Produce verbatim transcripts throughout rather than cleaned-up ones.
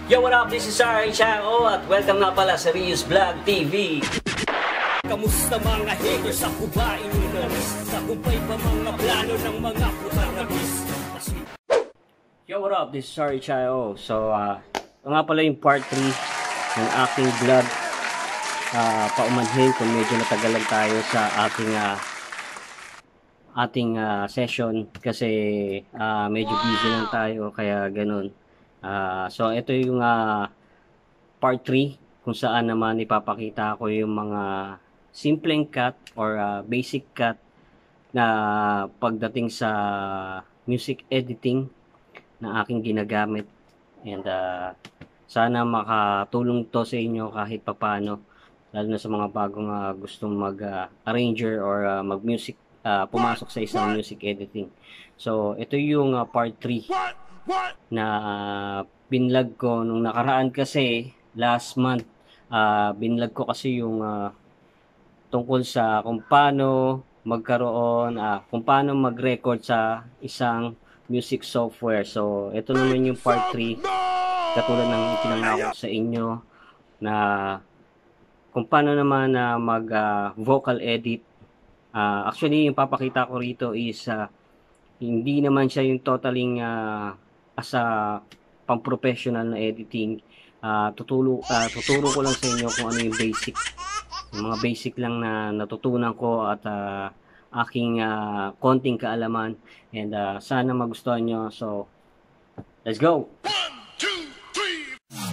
Yo, what up? This is Sari Chao at welcome na pala sa Rius Vlog T V. Kamusta mga haters? Ako ba inunamis? Tagumpay pa mga plano ng mga putarabis? Yo, what up? This is Sari Chao. So, uh, ito nga pala yung part three ng aking vlog. Uh, paumanhin kung medyo natagalan tayo sa ating uh, ating uh, session kasi uh, medyo busy lang tayo kaya ganun. Uh, so ito yung uh, part three kung saan naman ipapakita ko yung mga simpleng cut or uh, basic cut na pagdating sa music editing na aking ginagamit, and uh, sana makatulong to sa inyo kahit papano, lalo na sa mga bagong uh, gustong mag uh, arranger or uh, mag music uh, pumasok sa isang music editing. So ito yung uh, part three na uh, binlog ko nung nakaraan kasi last month. Uh, binlog ko kasi yung uh, tungkol sa kung paano magkaroon, uh, kung paano mag-record sa isang music software. So ito naman yung part three, katulad ng ipinangako sa inyo na kung paano naman na uh, mag uh, vocal edit. Uh, actually yung papakita ko rito is uh, hindi naman siya yung totaling uh, as a pang-professional na editing. Uh, tuturo, uh, tuturo ko lang sa inyo kung ano yung basic, yung mga basic lang na natutunan ko at uh, aking uh, konting kaalaman, and uh, sana magustuhan nyo. So let's go. One, two, three.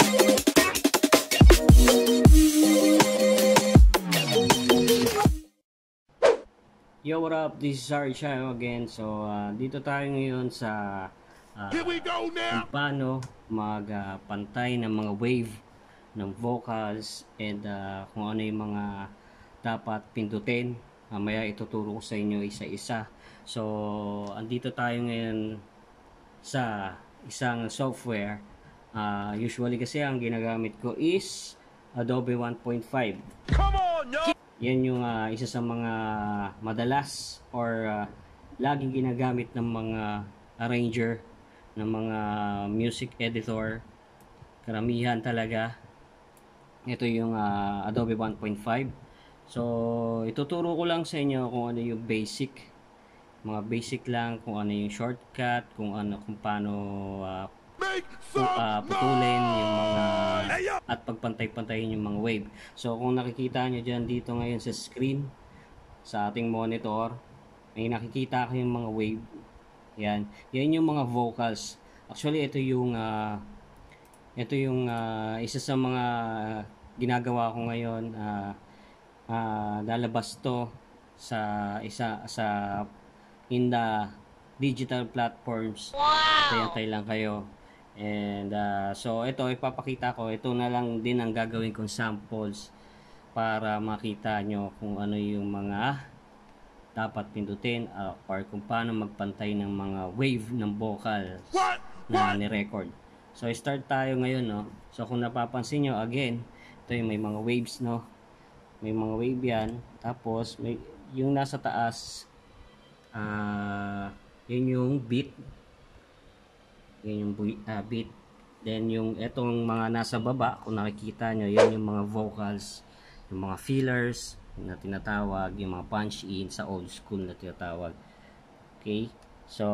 Yo, what up? This is Sari Chao again. So uh, dito tayo ngayon sa Uh, Here we go now. kung paano magpantay uh, ng mga wave ng vocals, and uh, kung ano yung mga dapat pindutin. Mamaya ituturo ko sa inyo isa-isa. So andito tayo ngayon sa isang software. Uh, usually kasi ang ginagamit ko is Adobe one point five. Come on, yo. Yan yung uh, isa sa mga madalas or uh, laging ginagamit ng mga arranger, ng mga music editor. Karamihan talaga ito yung uh, Adobe one point five. So ituturo ko lang sa inyo kung ano yung basic, mga basic lang, kung ano yung shortcut, kung ano, kung paano uh, pu uh, putulin yung mga at pagpantay-pantayin yung mga wave. So kung nakikita nyo dyan dito ngayon sa screen sa ating monitor, may nakikita ko yung mga wave. Yan, yan yung mga vocals. Actually ito yung uh, ito yung uh, isa sa mga ginagawa ko ngayon. Uh, uh, lalabas to sa isa sa in the digital platforms. Wow. Antay lang kayo. And uh, so ito ipapakita ko. Ito na lang din ang gagawin kong samples para makita nyo kung ano yung mga dapat pindutin uh, or kung paano magpantay ng mga wave ng vocals na ni-record. So start tayo ngayon, no. So kung napapansin nyo, again, ito yung may mga waves, no. May mga wave yan. Tapos may yung nasa taas, uh, yun yung beat. Yun yung uh, beat. Then yung etong mga nasa baba, kung nakikita nyo, yun yung mga vocals, yung mga fillers na tinatawag, yung mga punch in sa old school na tinatawag. Okay, so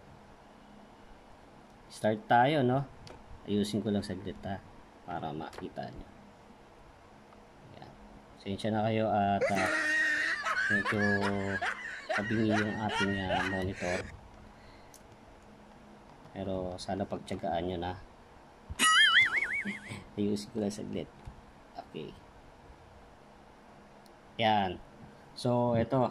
start tayo, no. Ayusin ko lang saglit ha para makita nyo. Yan, sensya na kayo at uh, medyo kabingi yung ating uh, monitor, pero sana pagtyagaan nyo na. Ayusin ko lang saglit. Okay. Yan. So, ito.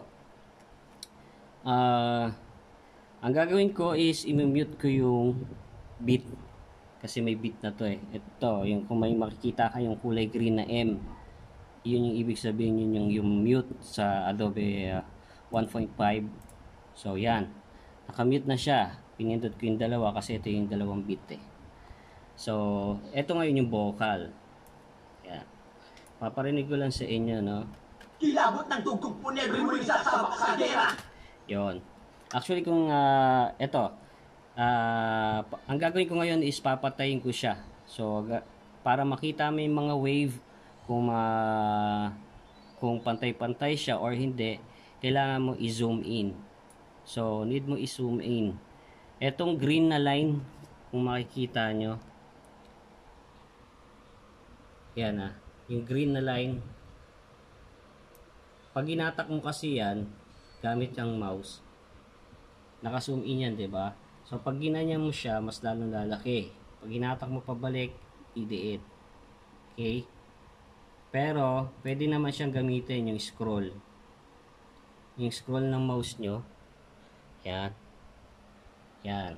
Uh, ang gagawin ko is i-mute ko yung beat. Kasi may beat na to eh. Ito, yung kung may makikita kayong kulay green na M, yun yung ibig sabihin, yun yung, yung mute sa Adobe uh, one point five. So, yan. Nakamute na siya. Pinindot ko yung dalawa kasi ito yung dalawang beat eh. So, ito ngayon yung vocal. Yan. Paparinig ko lang sa inyo, no. Kilabot ng tugtog po ni Rimuri sa sabak sa gera. Yon. Actually kung uh, ito, uh, ang gagawin ko ngayon is papatayin ko siya. So para makita mo yung mga wave kung uh, kung pantay-pantay siya or hindi, kailangan mo i-zoom in. So need mo i-zoom in. Etong green na line, kung makikita nyo, yan ah, yung green na line, pag inatak mo kasi yan gamit yung mouse, naka-zoom in yan, diba? So pag ginanyan mo siya, mas lalong lalaki. Pag inatak mo pabalik, idiit. Okay? Pero pwede naman siyang gamitin yung scroll. Yung scroll ng mouse nyo, yan. Yan.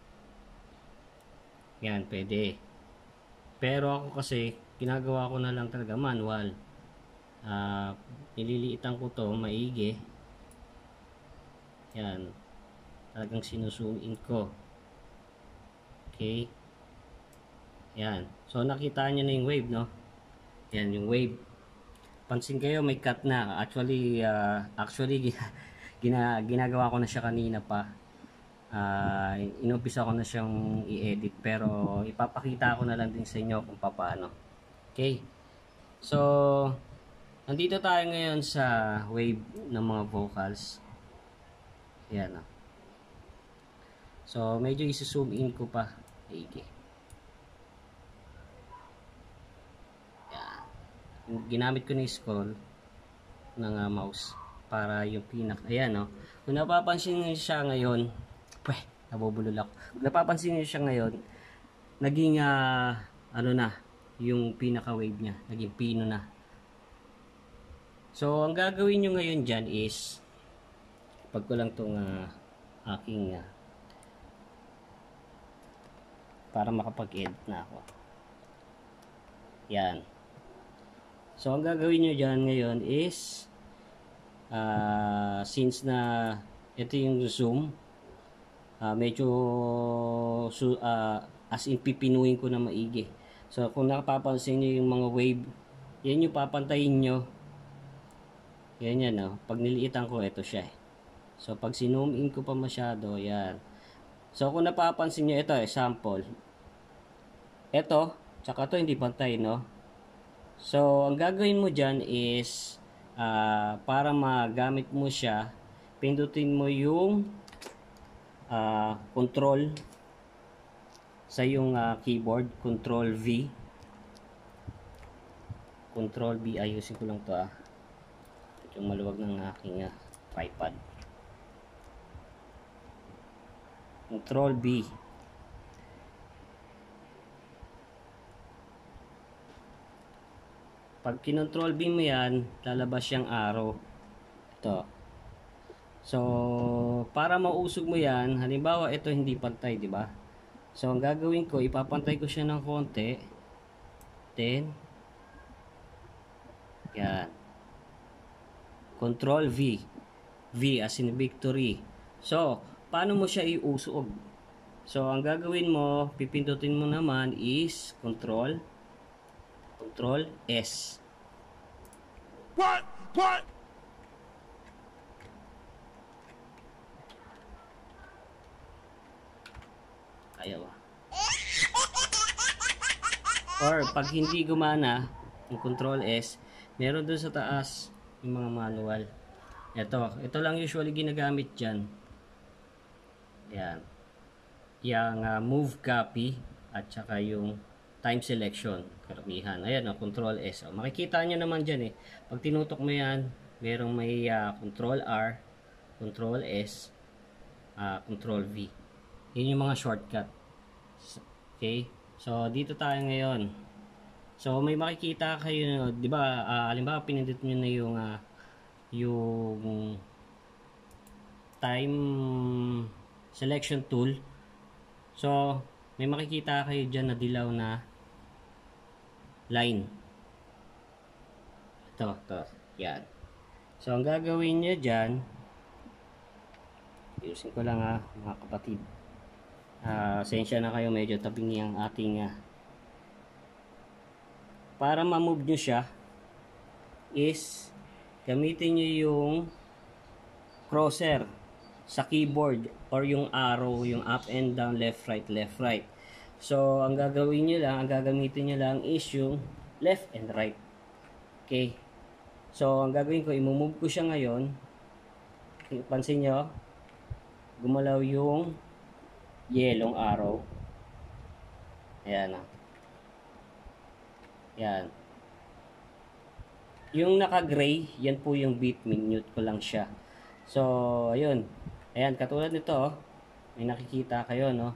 Yan, pwede. Pero ako kasi, ginagawa ko na lang talaga manual. Uh, nililiitan ko to maigi. Yan. Talagang sinuzoom in ko. Okay. Yan. So, nakita nyo na yung wave, no? Yan, yung wave. Pansin kayo, may cut na. Actually, uh, actually, gina, ginagawa ko na siya kanina pa. Uh, inumpisa ko na siyang i-edit. Pero, ipapakita ko na lang din sa inyo kung paano. Okay. So, nandito tayo ngayon sa wave ng mga vocals. Yan, no? So, medyo isi-zoom in ko pa. Okay. Ginamit ko na yung scroll ng uh, mouse para yung pinak, ayan no, kung napapansin nyo siya ngayon, pweh, nabubulol ako, kung napapansin nyo siya ngayon, naging uh, ano na, yung pinaka wave nya, naging pino na. So ang gagawin nyo ngayon dyan is, pag ko lang tong uh, aking uh, para makapag-edit na ako, yan. So, ang gagawin nyo dyan ngayon is, uh, since na ito yung zoom, uh, medyo uh, as in pipinuin ko na maigi. So, kung nakapapansin nyo yung mga wave, yan yung papantayin nyo. Yan yan, no? Pag niliitan ko, ito siya. So, pag sinoom in ko pa masyado, yan. So, kung napapansin nyo, ito, example. Ito, tsaka ito, hindi pantay, no? So, ang gagawin mo dyan is, uh, para magamit mo siya, pindutin mo yung uh, control sa yung uh, keyboard, control V. Control V, ayusin ko lang to ah. Yung maluwag ng aking uh, tripod. Control B. Pag kinontrol B mo yan, lalabas yung arrow. Ito. So, para mausog mo yan, halimbawa ito hindi pantay, di ba? So, ang gagawin ko, ipapantay ko siya ng konti. Then, yan. Control V. V as in victory. So, paano mo siya iusog? So, ang gagawin mo, pipindutin mo naman is Control Control S. What? What? Ayaw ah. Or pag hindi gumana yung Control S, meron doon sa taas yung mga manual. Ito, ito lang usually ginagamit dyan. Yan. Yung uh, move copy at saka yung time selection, karamihan. Ayan, no, Control S. O, makikita nyo naman dyan eh. Pag tinutok mo yan, merong may uh, Control R, Control S, uh, Control V. Yun yung mga shortcut. Okay? So, dito tayo ngayon. So, may makikita kayo, di ba, uh, halimbawa, pinindot nyo na yung, uh, yung time selection tool. So, may makikita kayo dyan na dilaw na line. Ito, ito. Yan. So, ang gagawin nyo dyan, ayusin ko lang ha, mga kapatid. Uh, sensya na kayo, medyo tabing yung ating uh, para ma-move nyo siya is gamitin nyo yung crosshair sa keyboard or yung arrow, yung up and down, left, right, left, right. So, ang gagawin nyo lang, ang gagamitin nyo lang is yung left and right. Okay. So, ang gagawin ko, imumove ko siya ngayon. Pansin nyo, gumalaw yung yellow arrow. Ayan na. Ayan. Yung naka-gray, yan po yung beat. Minute ko lang siya. So, ayun. Ayan, katulad nito, may nakikita kayo, no?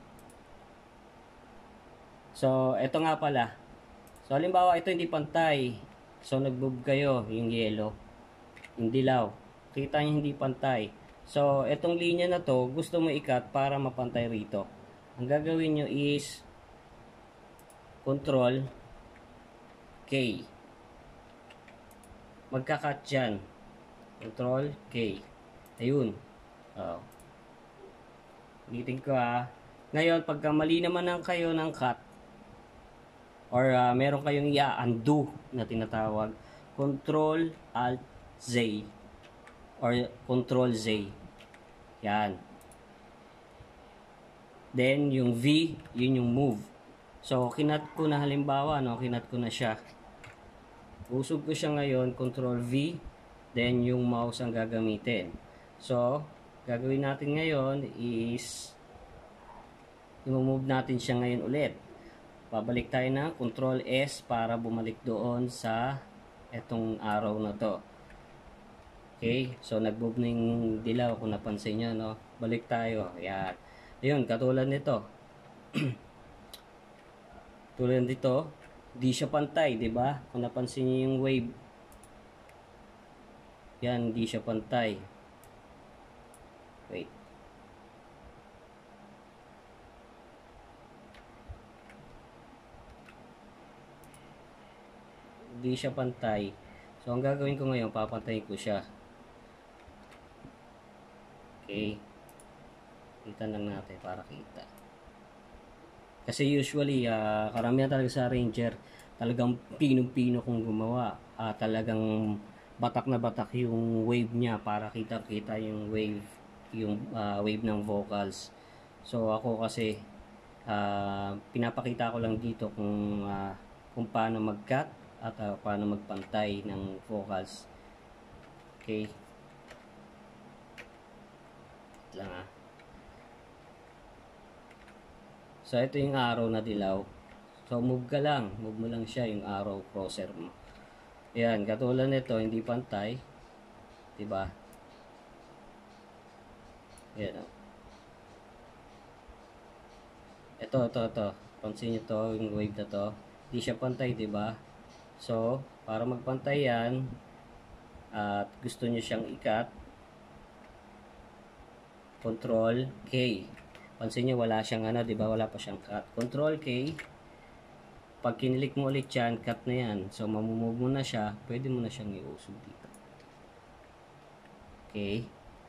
So, ito nga pala. So, halimbawa, ito hindi pantay. So, nag-move kayo, yung yellow. Yung dilaw. Kita nyo hindi pantay. So, itong linya na to, gusto mo ikat para mapantay rito. Ang gagawin nyo is Control K. Magka-cut dyan. Control K. Ayun. Oh. Ulitin ko ha. Ngayon, pagka mali naman ang kayo ng cut, or uh, meron kayong i-undo na tinatawag, Control Alt Z or Control Z. Yan. Then, yung V, yun yung move. So, kinat ko na halimbawa, no? Kinat ko na siya. Usog ko siya ngayon, Control V, then yung mouse ang gagamitin. So, gagawin natin ngayon is i-move natin siya ngayon ulit. Babalik tayo na Control S para bumalik doon sa etong arrow na to. Okay, so nag-move na yung dilaw kung napansin nyo, no? Balik tayo. Ayan. Ayun, katulad nito. Tulad dito, di siya pantay, di ba? Kung napansin niyo yung wave. Yan, di siya pantay. Wait. Di siya pantay. So, ang gagawin ko ngayon, papantayin ko siya. Okay. Kita lang natin para kita. Kasi usually, uh, karamihan talaga sa Ranger, talagang pinong-pino kong gumawa. Uh, talagang batak na batak yung wave niya para kita-kita yung wave, yung uh, wave ng vocals. So ako kasi, uh, pinapakita ko lang dito kung, uh, kung paano mag-cut at uh, paano magpantay ng vocals. Okay. Ito lang ah. So, ito yung arrow na dilaw. So, move ka lang. Move mo lang siya, yung arrow crosser mo. Ayan, katulad nito, hindi pantay. Diba? Ayan. Ito, ito, ito. Pansin nyo to, yung wave na to. Hindi siya pantay, diba? So, para magpantay yan, at gusto nyo siyang ikat, Control K. Pansin nyo, wala siyang ano, di ba? Wala pa siyang cut. Control K. Pag kinilik mo ulit yan, cut na yan. So, mamumove mo na siya. Pwede mo na siyang iusog dito. Okay.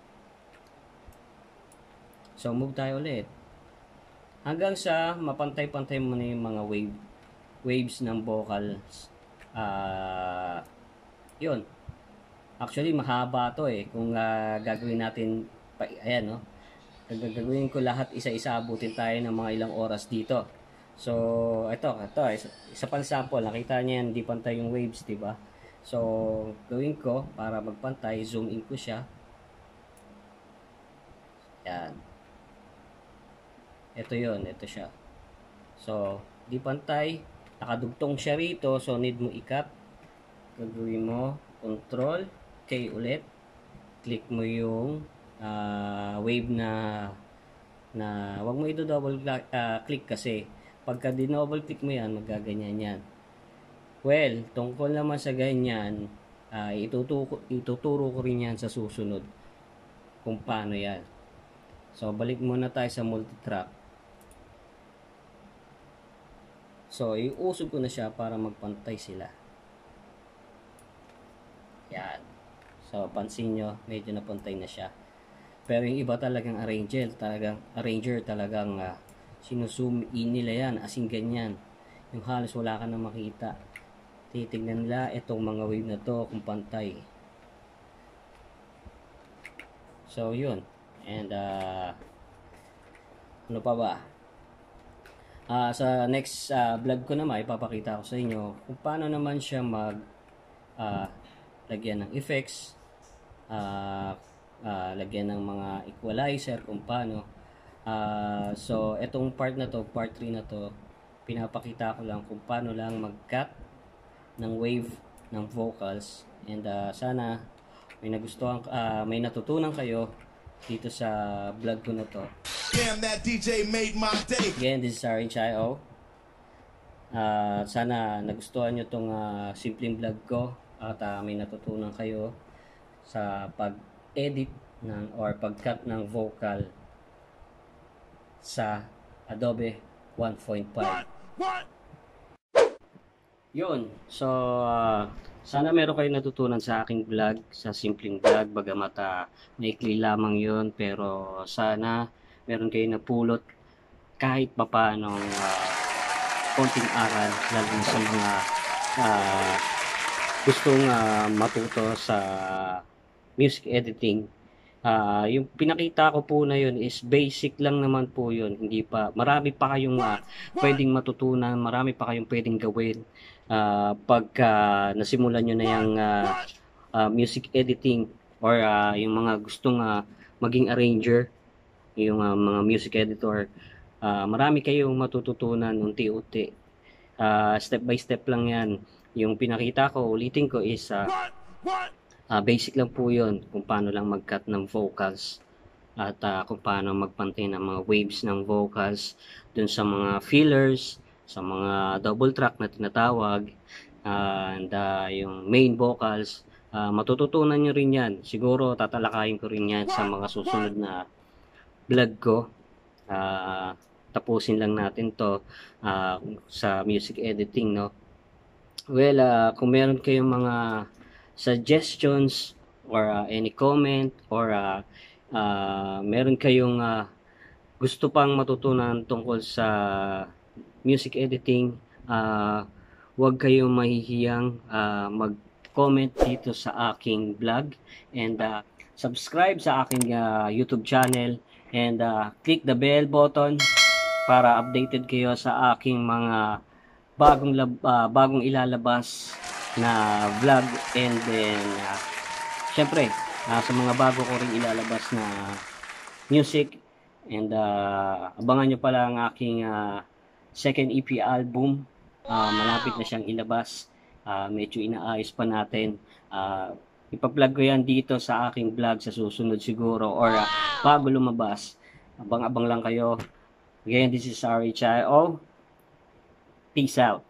So, move tayo ulit. Hanggang sa mapantay-pantay mo na yung mga wave. Waves ng vocals. Ah, uh, yun. Actually, mahaba to eh. Kung uh, gagawin natin, pa, ayan no. Gagawin ko lahat isa-isa, abutin tayo ng mga ilang oras dito. So, ito, ito, isa, isa pang sample. Nakita niyo yan, hindi pantay yung waves, di ba? So, gawin ko para magpantay, zoom in ko siya. Yan. Ito yon, ito siya. So, di pantay, nakadugtong siya rito, so need mo ikat. Gagawin mo, Control K ulit. Click mo yung Uh, wave na na wag mo ito double uh, click kasi pagka di-double click mo yan magaganyan yan. Well, tungkol naman sa ganyan, uh, ituturo, ituturo ko rin yan sa susunod kung paano yan. So balik muna tayo sa multitrack. So iusog ko na siya para magpantay sila. Yan. So pansin nyo, medyo napantay na siya. Pero yung iba talagang arranger, talagang arranger talagang uh, sinuzoom in nila yan, asing ganyan. Yung halos wala ka na makita. Titignan nila itong mga wave na to kung pantay. So yun. And uh, ano pa ba? Ah, sa next ah, vlog ko naman, ipapakita ko sa inyo kung paano naman siya mag ah, lagyan ng effects, ah, ah, lagyan ng mga equalizer, kung paano. Ah, so, etong part na to, part three na to, pinapakita ko lang kung paano lang mag-cut ng wave ng vocals. And ah, sana may nagustuhan, ah, may natutunan kayo dito sa vlog ko na to. Damn, that D J made my day. Again, this is Arin Chayo. Uh, sana nagustuhan nyo tong uh, simpleng vlog ko at uh, may natutunan kayo sa pag-edit ng or pag-cut ng vocal sa Adobe one point five. What? Yun. So, uh, sana meron kayo natutunan sa aking vlog, sa simpleng vlog, bagamat uh, maikli lamang yun, pero sana meron kayo napulot kahit papaano uh, konting aral, lalo na sa mga uh, gustong uh, matuto sa music editing. Uh, yung pinakita ko po na yun is basic lang naman po yun. Hindi pa, marami pa kayong uh, pwedeng matutunan, marami pa kayong pwedeng gawin. Uh, pagka uh, nasimulan nyo na yung uh, uh, music editing or uh, yung mga gustong uh, maging arranger, yung uh, mga music editor, uh, marami kayong matututunan unti-unti. Uh, step by step lang yan. Yung pinakita ko, ulitin ko is uh, uh, basic lang po yun, kung paano lang mag-cut ng vocals at uh, kung paano magpantay ng mga waves ng vocals dun sa mga fillers, sa mga double track na tinatawag, uh, and uh, yung main vocals. Uh, matututunan nyo rin yan. Siguro tatalakayin ko rin yan sa mga susunod na vlog ko. Uh, tapusin lang natin to uh, sa music editing, no? Well, uh, kung meron kayong mga suggestions or uh, any comment or uh, uh, meron kayong uh, gusto pang matutunan tungkol sa music editing, uh, huwag kayong mahihiyang uh, mag-comment dito sa aking vlog, and uh, subscribe sa aking uh, YouTube channel, and uh, click the bell button para updated kayo sa aking mga bagong lab, uh, bagong ilalabas na vlog, and then uh, syempre uh, sa mga bago ko rin ilalabas na music, and uh, abangan nyo pala ang aking uh, second E P album. Uh, malapit na siyang ilabas, uh, medyo inaayos pa natin. uh, ipa-plug ko yan dito sa aking vlog sa susunod siguro, or uh, bago lumabas. Abang-abang lang kayo. Again, this is Arin Chayo. Peace out.